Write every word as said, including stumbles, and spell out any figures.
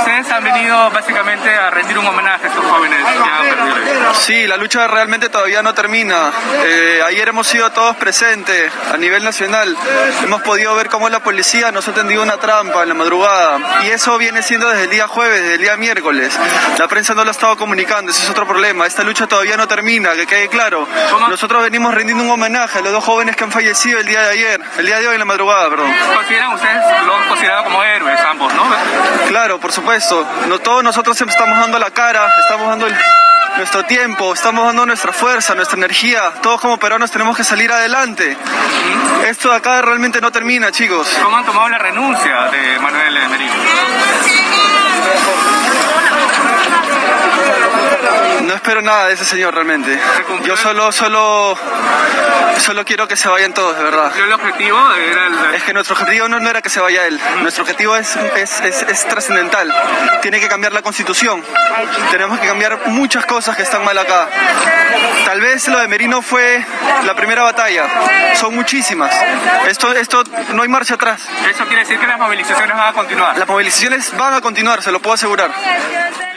ustedes han venido básicamente a rendir un homenaje a estos jóvenes que han perdido. Sí, la lucha realmente todavía no termina. Eh, ayer hemos sido todos presentes a nivel nacional. Hemos podido ver cómo la policía nos ha tendido una trampa en la madrugada. Y eso viene siendo desde el día jueves, desde el día miércoles. La prensa no lo ha estado comunicando, ese es otro problema. Esta lucha todavía no termina, que quede claro. Nosotros venimos rendiendo un homenaje a los dos jóvenes que han fallecido el día de ayer, el día de hoy en la madrugada, perdón. ¿Consideran ustedes, lo han considerado como héroes ambos, no? Claro, por supuesto. No, todos nosotros estamos dando la cara, estamos dando el, nuestro tiempo, estamos dando nuestra fuerza, nuestra energía. Todos como peruanos tenemos que salir adelante. Esto de acá realmente no termina, chicos. ¿Cómo han tomado la renuncia de Manuel Merino? No espero nada de ese señor realmente. Yo solo, solo, solo quiero que se vayan todos, de verdad. ¿El objetivo era el... Es que nuestro objetivo no, no era que se vaya él. Nuestro objetivo es, es, es, es trascendental. Tiene que cambiar la Constitución. Tenemos que cambiar muchas cosas que están mal acá. Tal vez lo de Merino fue la primera batalla. Son muchísimas. Esto, esto no hay marcha atrás. Eso quiere decir que las movilizaciones van a continuar. Las movilizaciones van a continuar, se lo puedo asegurar.